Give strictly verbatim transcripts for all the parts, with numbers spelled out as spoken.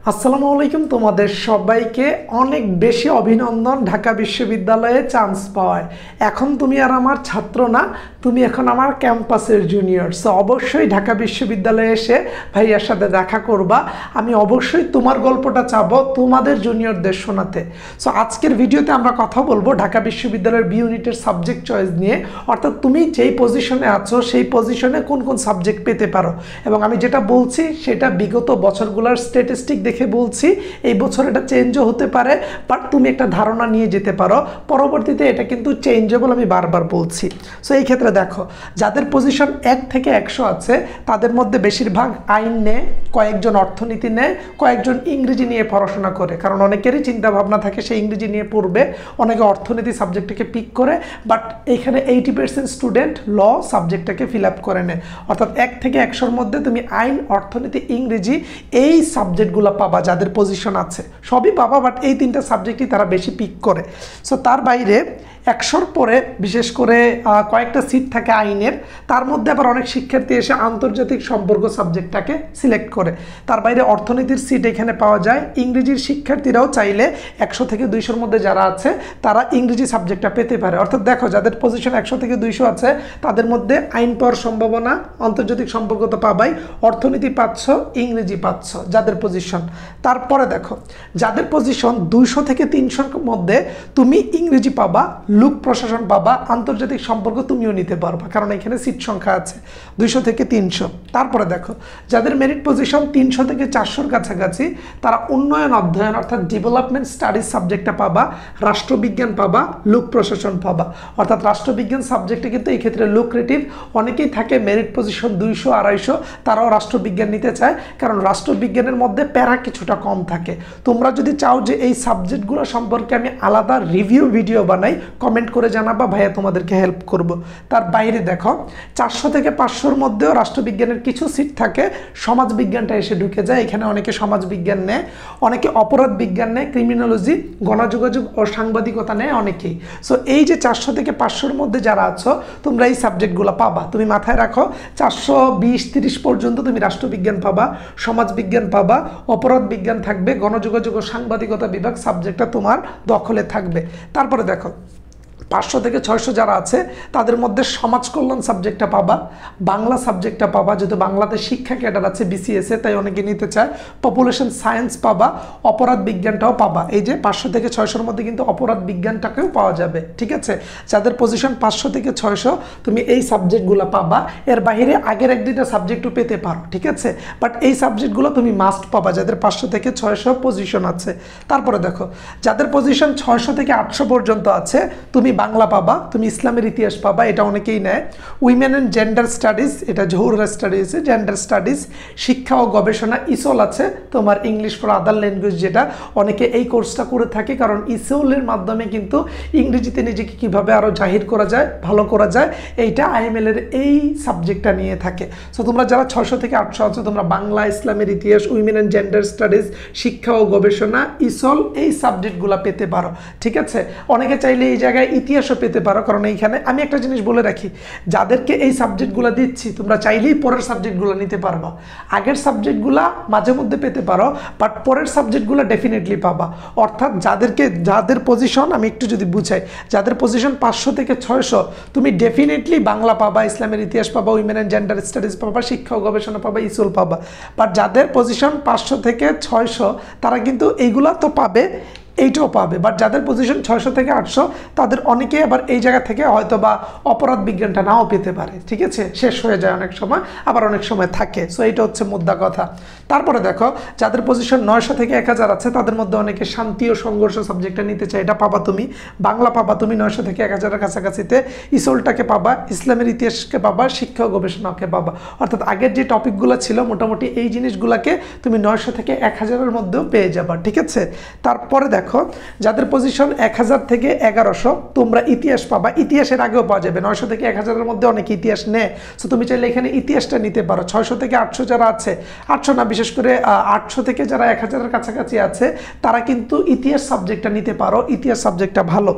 আসসালামু আলাইকুম তোমাদের সবাইকে অনেক বেশি অভিনন্দন ঢাকা বিশ্ববিদ্যালয়ে চান্স পাওয়ায়। এখন তুমি আর আমার ছাত্র না, তুমি এখন আমার ক্যাম্পাসের জুনিয়র। সো অবশ্যই ঢাকা বিশ্ববিদ্যালয়ে এসে ভাইয়ার সাথে দেখা করবা। আমি অবশ্যই তোমার গল্পটা চাবো তোমাদের জুনিয়রদের শোনাতে। সো আজকের ভিডিওতে আমরা কথা বলবো ঢাকা বিশ্ববিদ্যালয়ের বি ইউনিটের সাবজেক্ট চয়েস নিয়ে, অর্থাৎ তুমি যেই পজিশনে আছো সেই পজিশনে কোন কোন সাবজেক্ট পেতে পারো। এবং আমি যেটা বলছি সেটা বিগত বছরগুলোর স্ট্যাটিস্টিক দেখে বলছি। এই বছর এটা চেঞ্জও হতে পারে, বাট তুমি একটা ধারণা নিয়ে যেতে পারো, পরবর্তীতে এটা কিন্তু চেঞ্জেবল, আমি বারবার বলছি। সো এই ক্ষেত্রে দেখো, যাদের পজিশন এক থেকে একশো আছে তাদের মধ্যে বেশিরভাগ আইন নেয়, কয়েকজন অর্থনীতি নেয়, কয়েকজন ইংরেজি নিয়ে পড়াশোনা করে, কারণ অনেকেরই চিন্তা ভাবনা থাকে সে ইংরেজি নিয়ে পড়বে, অনেকে অর্থনীতি সাবজেক্টটাকে পিক করে, বাট এইখানে এইটি পার্সেন্ট স্টুডেন্ট ল সাবজেক্টটাকে ফিল আপ করে নেয়। অর্থাৎ এক থেকে একশোর মধ্যে তুমি আইন, অর্থনীতি, ইংরেজি এই সাবজেক্টগুলো পাবা যাদের পজিশন আছে, সবই পাবা, বাট এই তিনটা সাবজেক্টই তারা বেশি পিক করে। সো তার বাইরে একশোর পরে বিশেষ করে কয়েকটা সিট থাকে আইনের, তার মধ্যে আবার অনেক শিক্ষার্থী এসে আন্তর্জাতিক সম্পর্ক সাবজেক্টটাকে সিলেক্ট করে। তার বাইরে অর্থনীতির সিট এখানে পাওয়া যায়। ইংরেজির শিক্ষার্থীরাও চাইলে একশো থেকে দুইশোর মধ্যে যারা আছে তারা ইংরেজি সাবজেক্টটা পেতে পারে। অর্থাৎ দেখো, যাদের পজিশন একশো থেকে দুইশো আছে তাদের মধ্যে আইন পাওয়ার সম্ভাবনা, আন্তর্জাতিক সম্পর্ক তো পাবাই, অর্থনীতি পাচ্ছ, ইংরেজি পাচ্ছ যাদের পজিশন। তারপরে দেখো, যাদের পজিশন দুইশো থেকে তিনশোর মধ্যে তুমি ইংরেজি পাবা, লোক প্রশাসন পাবা, আন্তর্জাতিক সম্পর্ক তুমিও নিতে পারবা, কারণ এখানে সিট সংখ্যা আছে দুইশো থেকে তিনশো। তারপরে দেখো, যাদের মেরিট পজিশন তিনশো থেকে চারশোর কাছাকাছি তারা উন্নয়ন অধ্যয়ন অর্থাৎ ডেভেলপমেন্ট স্টাডিজ সাবজেক্টটা পাবা, রাষ্ট্রবিজ্ঞান পাবা, লোক প্রশাসন পাবা। অর্থাৎ রাষ্ট্রবিজ্ঞান সাবজেক্টে কিন্তু এই ক্ষেত্রে লুক্রেটিভ, অনেকেই থাকে মেরিট পজিশন দুইশো আড়াইশো, তারাও রাষ্ট্রবিজ্ঞান নিতে চায়, কারণ রাষ্ট্রবিজ্ঞানের মধ্যে প্যারা কিছুটা কম থাকে। তোমরা যদি চাও যে এই সাবজেক্টগুলো সম্পর্কে আমি আলাদা রিভিউ ভিডিও বানাই, কমেন্ট করে জানাবা, ভাইয়া তোমাদেরকে হেল্প করব। তার বাইরে দেখো, চারশো থেকে পাঁচশোর মধ্যেও রাষ্ট্রবিজ্ঞানের কিছু সিট থাকে, সমাজবিজ্ঞানটা এসে ঢুকে যায়। এখানে অনেকে সমাজবিজ্ঞান নেয়, অনেকে অপরাধ বিজ্ঞান নেয়, ক্রিমিনোলজি, গণযোগাযোগ ও সাংবাদিকতা নেয় অনেকেই। সো এই যে চারশো থেকে পাঁচশোর মধ্যে যারা আছো তোমরা এই সাবজেক্টগুলো পাবা। তুমি মাথায় রাখো, চারশো বিশ তিরিশ পর্যন্ত তুমি রাষ্ট্রবিজ্ঞান পাবা, সমাজবিজ্ঞান পাবা, অপরাধ বিজ্ঞান থাকবে, গণযোগাযোগ ও সাংবাদিকতা বিভাগ সাবজেক্টটা তোমার দখলে থাকবে। তারপরে দেখো, পাঁচশো থেকে ছয়শো যারা আছে তাদের মধ্যে সমাজ কল্যাণ সাবজেক্টটা পাবা, বাংলা সাবজেক্টটা পাবা, যেহেতু বাংলাতে শিক্ষা ক্যাডার আছে বিসিএসে, তাই অনেকে নিতে চায়, পপুলেশন সায়েন্স পাবা, অপরাধ বিজ্ঞানটাও পাবা। এই যে পাঁচশো থেকে ছয়শোর মধ্যে কিন্তু অপরাধ বিজ্ঞানটাকেও পাওয়া যাবে, ঠিক আছে। যাদের পজিশন পাঁচশো থেকে ছয়শো তুমি এই সাবজেক্টগুলো পাবা। এর বাইরে আগের এক দুইটা সাবজেক্টও পেতে পারো, ঠিক আছে, বাট এই সাবজেক্টগুলো তুমি মাস্ট পাবা যাদের পাঁচশো থেকে ছয়শো পজিশন আছে। তারপরে দেখো, যাদের পজিশন ছয়শো থেকে আটশো পর্যন্ত আছে তুমি বাংলা পাবা, তুমি ইসলামের ইতিহাস পাবা, এটা অনেকেই নেয়। উইমেন অ্যান্ড জেন্ডার স্টাডিজ, এটা জহুরুল্লাহ স্টাডিজ, জেন্ডার স্টাডিজ, শিক্ষা ও গবেষণা, ইসল আছে তোমার, ইংলিশ ফর আদার ল্যাঙ্গুয়েজ, যেটা অনেকে এই কোর্সটা করে থাকে, কারণ ইসলের মাধ্যমে কিন্তু ইংরেজিতে নিজেকে কীভাবে আরও জাহির করা যায়, ভালো করা যায়, এইটা আইএমএল এর এই সাবজেক্টটা নিয়ে থাকে। সো তোমরা যারা ছয়শো থেকে আটশো আছো তোমরা বাংলা, ইসলামের ইতিহাস, উইমেন অ্যান্ড জেন্ডার স্টাডিজ, শিক্ষা ও গবেষণা, ইসল এই সাবজেক্টগুলো পেতে পারো, ঠিক আছে। অনেকে চাইলে এই জায়গায় ইতিহাসও পেতে পারো, কারণ এইখানে আমি একটা জিনিস বলে রাখি, যাদেরকে এই সাবজেক্টগুলো দিচ্ছি তোমরা চাইলেই পরের সাবজেক্টগুলো নিতে পারবা। আগের সাবজেক্টগুলো মাঝে মধ্যে পেতে পারো, বাট পরের সাবজেক্টগুলো ডেফিনেটলি পাবা। অর্থাৎ যাদেরকে, যাদের পজিশন আমি একটু যদি বুঝাই, যাদের পজিশন পাঁচশো থেকে ছয়শো তুমি ডেফিনেটলি বাংলা পাবা, ইসলামের ইতিহাস পাবা, উইমেন অ্যান্ড জেন্ডার স্টাডিজ পাবা, শিক্ষা ও গবেষণা পাবা, ইসল পাবা। বাট যাদের পজিশন পাঁচশো থেকে ছয়শো তারা কিন্তু এইগুলা তো পাবে, এইটাও পাবে, বাট যাদের পজিশন ছয়শো থেকে আটশো তাদের অনেকে আবার এই জায়গা থেকে হয়তো বা অপরাধ বিজ্ঞানটা নাও পেতে পারে, ঠিক আছে, শেষ হয়ে যায় অনেক সময়, আবার অনেক সময় থাকে। সো এইটা হচ্ছে মুদ্রা কথা। তারপরে দেখো, যাদের পজিশন নয়শো থেকে এক হাজার আছে তাদের মধ্যে অনেকে শান্তি ও সংঘর্ষ সাবজেক্টটা নিতে চায়, এটা পাবা তুমি, বাংলা পাবা তুমি নয়শো থেকে এক হাজারের কাছাকাছিতে, ইসলটাকে পাবা, ইসলামের ইতিহাসকে পাবা, শিক্ষা ও গবেষণাকে পাবা। অর্থাৎ আগের যে টপিকগুলো ছিল মোটামুটি এই জিনিসগুলোকে তুমি নয়শো থেকে এক হাজারের মধ্যেও পেয়ে যাবা, ঠিক আছে। তারপরে দেখো, যাদের পজিশন এক হাজার থেকে এগারোশো তোমরা ইতিহাস পাবা, ইতিহাসের আগেও পাওয়া যাবে, নয়শো থেকে এক হাজারের মধ্যে অনেকে ইতিহাস নেয়। সো তুমি চাইলে এখানে ইতিহাসটা নিতে পারো। ছয়শো থেকে আটশো যারা আছে, আটশো না, বিশেষ করে আটশো থেকে যারা এক হাজারের কাছাকাছি আছে তারা কিন্তু ইতিহাস সাবজেক্টটা নিতে পারো, ইতিহাস সাবজেক্টটা ভালো।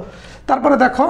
তারপরে দেখো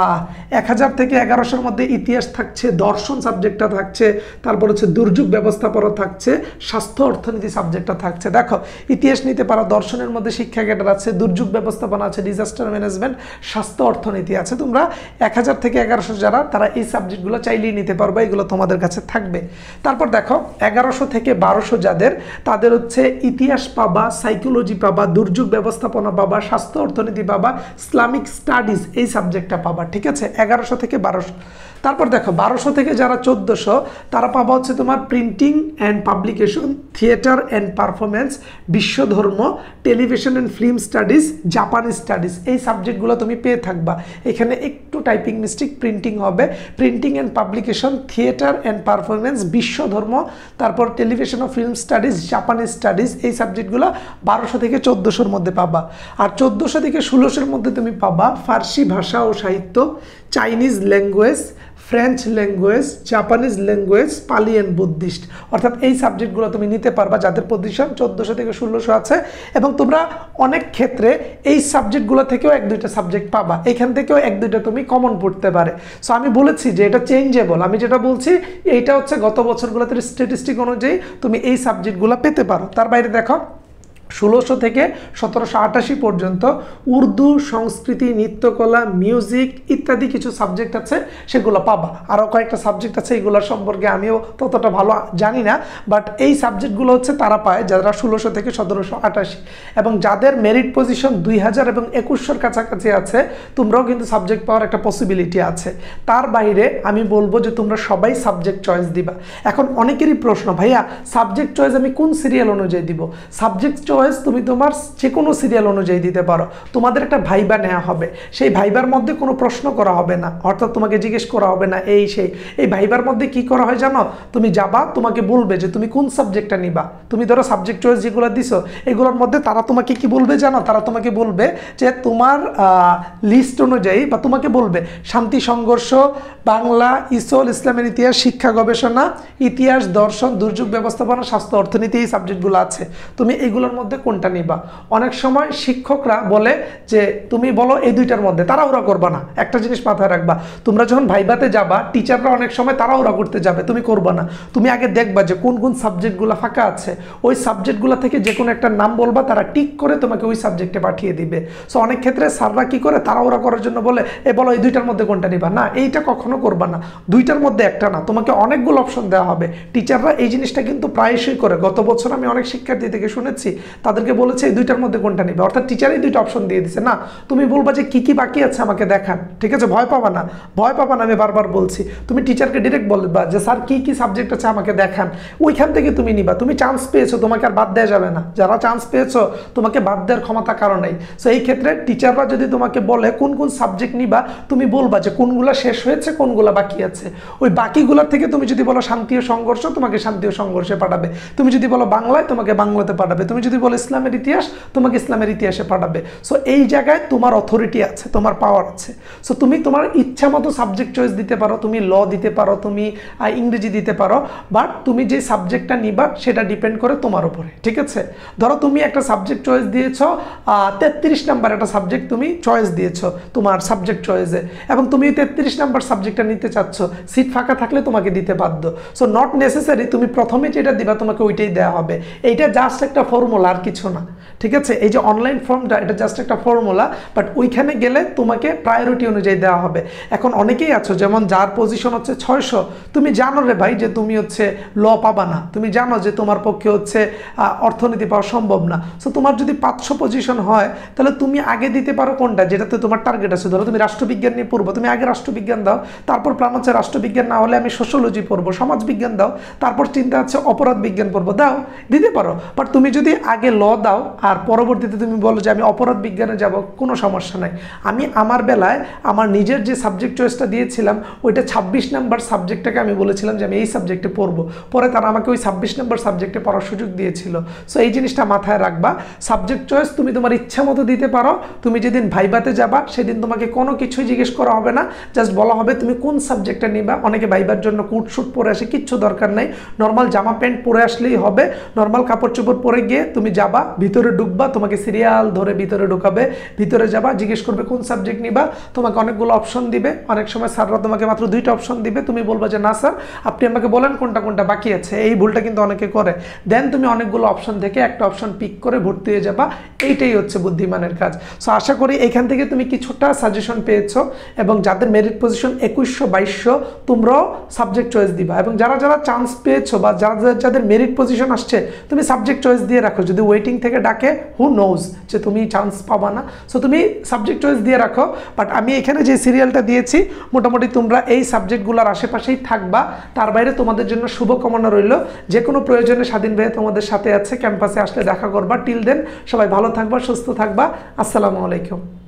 এক হাজার থেকে এগারোশোর মধ্যে ইতিহাস থাকছে, দর্শন সাবজেক্টটা থাকছে, তারপর হচ্ছে দুর্যোগ ব্যবস্থাপনা থাকছে, স্বাস্থ্য অর্থনীতি সাবজেক্টটা থাকছে। দেখো ইতিহাস নিতে পারো, দর্শনের মধ্যে শিক্ষা ক্যাডার আছে, দুর্যোগ ব্যবস্থাপনা আছে, ডিজাস্টার ম্যানেজমেন্ট, স্বাস্থ্য অর্থনীতি আছে। তোমরা এক হাজার থেকে এগারোশো যারা তারা এই সাবজেক্টগুলো চাইলেই নিতে পারবে, এগুলো তোমাদের কাছে থাকবে। তারপর দেখো এগারোশো থেকে বারোশো যাদের তাদের হচ্ছে ইতিহাস পাবা, সাইকোলজি পাবা, দুর্যোগ ব্যবস্থাপনা পাবা, স্বাস্থ্য অর্থনীতি পাবা, ইসলামিক স্টাডিজ এই সাবজেক্টটা পাবা, ঠিক আছে, এগারোশো থেকে বারোশো। তারপর দেখো বারোশো থেকে যারা চোদ্দোশো তারা পাবা হচ্ছে তোমার printing and publication, theatre and performance, বিশ্বধর্ম, টেলিভিশন অ্যান্ড ফিল্ম স্টাডিজ, জাপানি স্টাডিজ এই সাবজেক্টগুলো তুমি পেয়ে থাকবা। এখানে একটু টাইপিং মিস্টেক, প্রিন্টিং হবে, printing and publication, theatre and performance, বিশ্বধর্ম, তারপর টেলিভিশন ও ফিল্ম স্টাডিজ, জাপানি স্টাডিজ এই সাবজেক্টগুলো বারোশো থেকে চোদ্দোশোর মধ্যে পাবা। আর চোদ্দোশো থেকে ষোলোশোর মধ্যে তুমি পাবা ফার্সি ভাষা ও সাহিত্য, Chinese language, French language, Japanese language, Pali and Buddhist, অর্থাৎ এই সাবজেক্টগুলো তুমি নিতে পারবা যাদের পজিশন চোদ্দোশো থেকে ষোলোশো আছে। এবং তোমরা অনেক ক্ষেত্রে এই সাবজেক্টগুলো থেকেও এক দুইটা সাবজেক্ট পাবা, এখান থেকেও এক দুইটা তুমি কমন পড়তে পারে। সো আমি বলেছি যে এটা চেঞ্জেবল, আমি যেটা বলছি এইটা হচ্ছে গত বছরগুলোতে স্ট্যাটিস্টিক অনুযায়ী তুমি এই সাবজেক্টগুলো পেতে পারো। তার বাইরে দেখো ষোলোশো থেকে সতেরোশো আটাশি পর্যন্ত উর্দু, সংস্কৃতি, নৃত্যকলা, মিউজিক ইত্যাদি কিছু সাবজেক্ট আছে, সেগুলো পাবা। আরও কয়েকটা সাবজেক্ট আছে, এগুলোর সম্পর্কে আমিও ততটা ভালো জানি না, বাট এই সাবজেক্টগুলো হচ্ছে তারা পায় যারা ষোলোশো থেকে সতেরোশো আটাশি। এবং যাদের মেরিট পজিশন দুই হাজার এবং একুশশোর কাছাকাছি আছে তোমরাও কিন্তু সাবজেক্ট পাওয়ার একটা পসিবিলিটি আছে। তার বাইরে আমি বলবো যে তোমরা সবাই সাবজেক্ট চয়েস দিবা। এখন অনেকেরই প্রশ্ন, ভাইয়া সাবজেক্ট চয়েস আমি কোন সিরিয়াল অনুযায়ী দিব? সাবজেক্ট চয়েস তুমি তোমার যে কোনো সিরিয়াল অনুযায়ী দিতে পারো। তোমাদের একটা ভাইবা নেওয়া হবে, সেই ভাইবার মধ্যে কোনো প্রশ্ন করা হবে না, অর্থাৎ তোমাকে জিজ্ঞেস করা হবে না এই সেই। এই ভাইবার মধ্যে কি করা হয় জানো? তুমি যাবা, তোমাকে বলবে যে তুমি কোন সাবজেক্টটা নিবা। তুমি ধরো সাবজেক্ট চয়েস যেগুলো দিছো এগুলোর মধ্যে তারা তোমাকে কি বলবে জানো? তারা তোমাকে বলবে যে তোমার লিস্ট অনুযায়ী, বা তোমাকে বলবে শান্তি সংঘর্ষ, বাংলা, ইসল, ইসলামের ইতিহাস, শিক্ষা গবেষণা, ইতিহাস, দর্শন, দুর্যোগ ব্যবস্থাপনা, স্বাস্থ্য অর্থনীতি এই সাবজেক্টগুলো আছে, তুমি এগুলোর মধ্যে কোনটা নিবা। অনেক সময় শিক্ষকরা বলে যে তুমি বলো এই দুইটার মধ্যে, তারা ওরা করবা না। একটা জিনিস মাথায় রাখবা, তোমরা যখন ভাইভাতে যাবা টিচাররা অনেক সময় তারা ওরা করতে যাবে, তুমি করবা না। তুমি আগে দেখবা যে কোন কোন সাবজেক্টগুলো ফাঁকা আছে, ওই সাবজেক্টগুলো থেকে যে কোনো একটা নাম বলবা, তারা টিক করে তোমাকে ওই সাবজেক্টে পাঠিয়ে দিবে। সো অনেক ক্ষেত্রে স্যাররা কি করে, তারা ওরা করার জন্য বলে এ বলো এই দুইটার মধ্যে কোনটা নিবা। না, এইটা কখনো করবা না, দুইটার মধ্যে একটা না, তোমাকে অনেকগুলো অপশন দেওয়া হবে। টিচাররা এই জিনিসটা কিন্তু প্রায়শই করে। গত বছর আমি অনেক শিক্ষার্থী থেকে শুনেছি তাদেরকে বলেছে এই দুইটার মধ্যে কোনটা নিবে, অর্থাৎ টিচারই দুইটা অপশন দিয়ে দিছে। না, তুমি বলবা যে কি কি বাকি আছে আমাকে দেখান, ঠিক আছে, ভয় পাবা না, ভয় পাবা না, আমি বারবার বলছি। তুমি টিচারকে ডিরেক্ট বলবা যে স্যার কি কি সাবজেক্ট আছে আমাকে দেখান, ওইখান থেকে তুমি নিবা। তুমি চান্স পেয়েছো, তোমাকে আর বাদ দেওয়া যাবে না। যারা চান্স পেয়েছো তোমাকে বাদ দেওয়ার ক্ষমতা কারো নেই। সো এই ক্ষেত্রে টিচাররা যদি তোমাকে বলে কোন কোন সাবজেক্ট নিবা, তুমি বলবা যে কোনগুলো শেষ হয়েছে, কোনগুলো বাকি আছে। ওই বাকিগুলোর থেকে তুমি যদি বলো শান্তি ও সংঘর্ষ, তোমাকে শান্তি ও সংঘর্ষে পাঠাবে। তুমি যদি বলো বাংলায়, তোমাকে বাংলাতে পাঠাবে। তুমি যদি বলো ইসলামের ইতিহাস, তোমাকে ইসলামের ইতিহাসে পাঠাবে। সো এই জায়গায় তোমার অথরিটি আছে, তোমার পাওয়ার আছে। সো তুমি তোমার ইচ্ছা মতো সাবজেক্ট চয়েস দিতে পারো, তুমি ল দিতে পারো, তুমি ইংরেজি দিতে পারো, বাট তুমি যে সাবজেক্টটা নিবা সেটা ডিপেন্ড করে তোমার উপরে, ঠিক আছে। ধরো তুমি একটা সাবজেক্ট চয়েস দিয়েছ, তেত্রিশ নাম্বার একটা সাবজেক্ট তুমি চয়েস দিয়েছ তোমার সাবজেক্ট চয়েসে, এবং তুমি তেত্রিশ নাম্বার সাবজেক্টটা নিতে চাচ্ছ, সিট ফাঁকা থাকলে তোমাকে দিতে বাধ্য। সো নট নেসেসারি তুমি প্রথমে যেটা দিবা তোমাকে ওইটাই দেওয়া হবে। এইটা জাস্ট একটা ফর্মুলা, আর কিছু না, ঠিক আছে। এই যে অনলাইন ফর্মটা, এটা জাস্ট একটা ফর্মুলা, বাট ওইখানে গেলে তোমাকে প্রায়োরিটি অনুযায়ী দেওয়া হবে। এখন অনেকেই আছো যেমন যার পজিশন হচ্ছে ছয়শো, তুমি জানো রে ভাই যে তুমি হচ্ছে ল পাবা না, তুমি জানো যে তোমার পক্ষে হচ্ছে অর্থনীতি পাওয়া সম্ভব না। সো তোমার যদি পাঁচশো পজিশন হয় তাহলে তুমি আগে দিতে পারো কোনটা, যেটাতে তোমার টার্গেট আছে। ধরো তুমি রাষ্ট্রবিজ্ঞান নিয়ে পড়বো, তুমি আগে রাষ্ট্রবিজ্ঞান দাও, তারপর প্ল্যান হচ্ছে রাষ্ট্রবিজ্ঞান না হলে আমি সোশ্যোলজি পড়বো, সমাজবিজ্ঞান দাও, তারপর চিন্তা হচ্ছে অপরাধ বিজ্ঞান পড়বো, দাও, দিতে পারো। বাট তুমি যদি আগে ল দাও আর পরবর্তীতে তুমি বলো যে আমি অপরাধ বিজ্ঞানে যাব, কোনো সমস্যা নাই। আমি আমার বেলায় আমার নিজের যে সাবজেক্ট চয়েসটা দিয়েছিলাম ওইটা ছাব্বিশ নাম্বার সাবজেক্টটাকে আমি বলেছিলাম যে আমি এই সাবজেক্টে পড়বো, পরে তারা আমাকে ওই ছাব্বিশ নাম্বার সাবজেক্টে পড়ার সুযোগ দিয়েছিল। সো এই জিনিসটা মাথায় রাখবা, সাবজেক্ট চয়েস তুমি তোমার ইচ্ছা মতো দিতে পারো। তুমি যেদিন ভাইবাতে যাবা সেদিন তোমাকে কোনো কিছুই জিজ্ঞেস করা হবে না, জাস্ট বলা হবে তুমি কোন সাবজেক্টটা নিবা। অনেকে ভাইবার জন্য কোট শুট পরে আসে, কিচ্ছু দরকার নেই, নর্মাল জামা প্যান্ট পরে আসলেই হবে। নর্মাল কাপড় চোপড় পরে গিয়ে তুমি তুমি যাবা, ভিতরে ঢুকবা, তোমাকে সিরিয়াল ধরে ভিতরে ঢুকাবে, ভিতরে যাবা, জিজ্ঞেস করবে কোন সাবজেক্ট নিবা, তোমাকে অনেকগুলো অপশন দিবে, অনেক সময় স্যাররা তোমাকে মাত্র দুইটা অপশন দিবে, তুমি বলবা যে না স্যার আপনি আমাকে বলেন কোনটা কোনটা বাকি আছে, এই ভুলটা কিন্তু অনেকে করে। দেন তুমি অনেকগুলো অপশন থেকে একটা অপশন পিক করে ভর্তি হয়ে যাবা, এইটাই হচ্ছে বুদ্ধিমানের কাজ। সো আশা করি এখান থেকে তুমি কিছুটা সাজেশন পেয়েছো, এবং যাদের মেরিট পজিশন একুশশো বাইশশো তোমরাও সাবজেক্ট চয়েস দিবা, এবং যারা যারা চান্স পেয়েছো বা যারা যাদের মেরিট পজিশন আসছে তুমি সাবজেক্ট চয়েস দিয়ে রাখো, যদি ওয়েটিং থেকে ডাকে হু নোজ যে তুমি চান্স পাবা না, সো তুমি সাবজেক্ট চয়েস দিয়ে রাখো। বাট আমি এখানে যে সিরিয়ালটা দিয়েছি মোটামুটি তোমরা এই সাবজেক্টগুলোর আশেপাশেই থাকবা, তার বাইরে তোমাদের জন্য শুভকামনা রইল। যে কোনো প্রয়োজনে স্বাধীন ভাই তোমাদের সাথে আছে, ক্যাম্পাসে আসলে দেখা করবা। টিল দেন সবাই ভালো থাকবা, সুস্থ থাকবা, আসসালামু আলাইকুম।